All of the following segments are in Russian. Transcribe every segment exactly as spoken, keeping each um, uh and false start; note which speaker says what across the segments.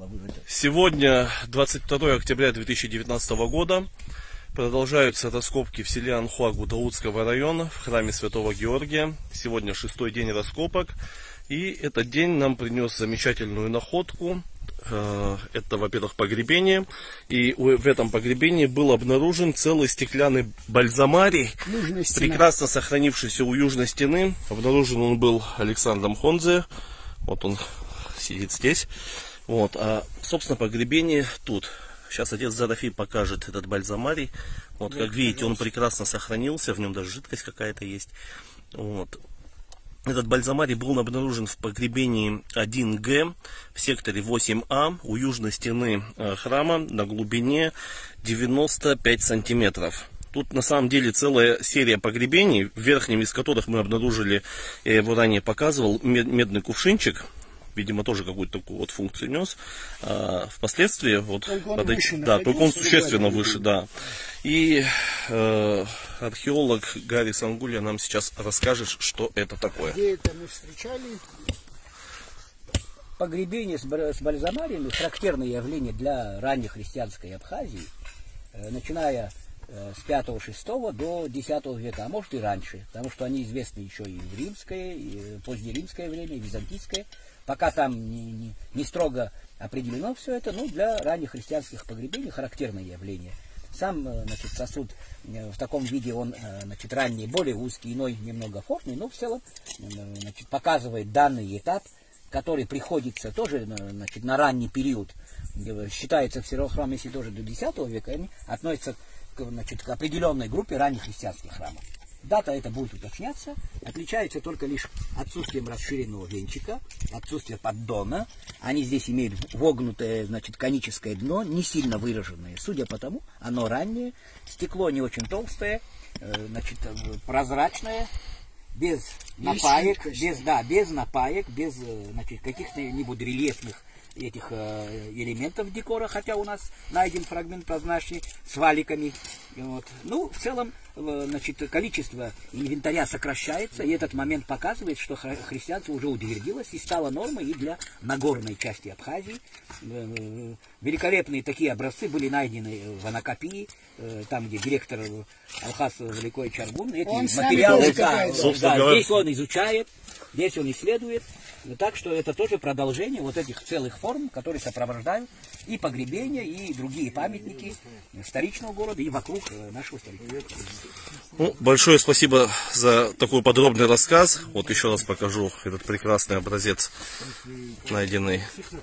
Speaker 1: Сегодня, двадцать второе октября две тысячи девятнадцатого года, продолжаются раскопки в селе Анхуагу Даутского района в храме Святого Георгия. Сегодня шестой день раскопок, и этот день нам принес замечательную находку. Это, во-первых, погребение, и в этом погребении был обнаружен целый стеклянный бальзамарий, прекрасно сохранившийся у южной стены. Обнаружен он был Александром Хонзе, вот он сидит здесь. Вот, а, собственно, погребение тут. Сейчас отец Зарафий покажет этот бальзамарий. Вот, как видите, он прекрасно сохранился, в нем даже жидкость какая-то есть. Вот. Этот бальзамарий был обнаружен в погребении один Г в секторе восемь А у южной стены храма на глубине девяносто пять сантиметров. Тут на самом деле целая серия погребений, в верхнем из которых мы обнаружили, я его ранее показывал, медный кувшинчик. Видимо, тоже какую-то такую вот функцию нес. А, впоследствии, вот, только он, под... выше, да, только он существенно выше, да. И э, археолог Гарри Сангулья нам сейчас расскажет, что это такое.
Speaker 2: Где это мы встречали?
Speaker 3: Погребение с бальзамариями — характерное явление для ранней христианской Абхазии, начиная с пятого-шестого до десятого века, а может и раньше, потому что они известны еще и в римское, и позднеримское время, и византийское. Пока там не, не, не строго определено все это, но для ранних христианских погребений характерное явление. Сам, значит, сосуд в таком виде, он, значит, ранний, более узкий, иной немного формный, но в целом, значит, показывает данный этап, который приходится тоже, значит, на ранний период, считается в Северохраме, если тоже до десятого века, они относятся к, значит, к определенной группе ранних христианских храмов. Дата это будет уточняться, отличается только лишь отсутствием расширенного венчика, отсутствием поддона. Они здесь имеют вогнутое, значит, коническое дно, не сильно выраженное. Судя по тому, оно раннее, стекло не очень толстое, значит, прозрачное, без напаек, без, да, без напаек, без, значит, каких-нибудь рельефных этих э, элементов декора, хотя у нас найден фрагмент прозрачный с валиками. Вот. Ну, в целом, э, значит, количество инвентаря сокращается, и этот момент показывает, что хри христианство уже утвердилось и стало нормой и для Нагорной части Абхазии. Э, э, великолепные такие образцы были найдены в Анакапии, э, там, где директор Алхас Великой Чаргун эти он материалы, да, да, здесь он изучает, здесь он исследует. Так что это тоже продолжение вот этих целых форм, которые сопровождают и погребения, и другие памятники столичного города, и вокруг нашего столичного.
Speaker 1: Ну, большое спасибо за такой подробный рассказ. Вот еще раз покажу этот прекрасный образец, найденный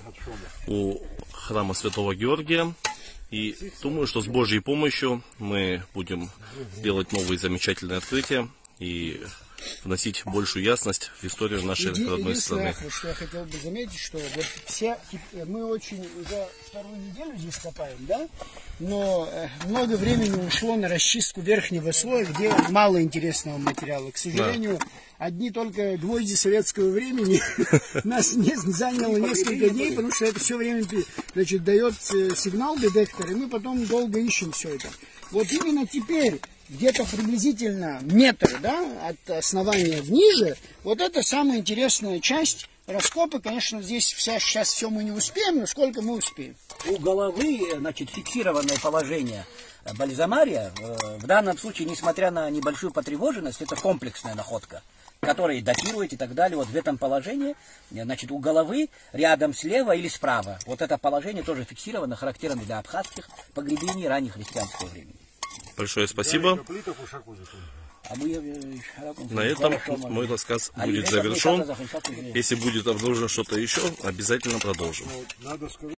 Speaker 1: у храма Святого Георгия. И думаю, что с Божьей помощью мы будем делать новые замечательные открытия и вносить большую ясность в историю нашей Еди, родной страны.
Speaker 2: Что я хотел бы заметить, что вот все, мы очень уже вторую неделю здесь копаем, да? Но много времени ушло на расчистку верхнего слоя, где мало интересного материала. К сожалению, да. Одни только гвозди советского времени нас не заняло несколько дней, потому что это все время, значит, дает сигнал детектор, и мы потом долго ищем все это. Вот именно теперь, где-то приблизительно метр, да, от основания ниже, вот это самая интересная часть раскопа. Конечно, здесь вся, сейчас все мы не успеем, но сколько мы успеем.
Speaker 3: У головы, значит, фиксированное положение бальзамария, в данном случае, несмотря на небольшую потревоженность, это комплексная находка, которая датирует и так далее. Вот в этом положении, значит, у головы рядом слева или справа, вот это положение тоже фиксировано, характерно для абхазских погребений раннехристианского времени.
Speaker 1: Большое спасибо. На этом мой рассказ будет завершен. Если будет обнаружено что-то еще, обязательно продолжим.